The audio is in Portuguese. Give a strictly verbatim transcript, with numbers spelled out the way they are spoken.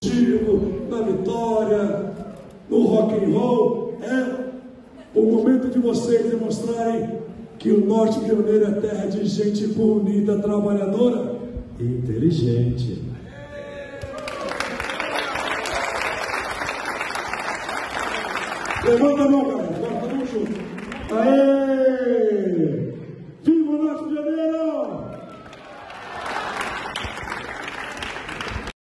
esportivo, na vitória, no rock and roll. É o momento de vocês demonstrarem que o Norte Pioneiro é terra de gente bonita, trabalhadora e inteligente. Levanta a mão, galera. Agora vamos juntos. Aê!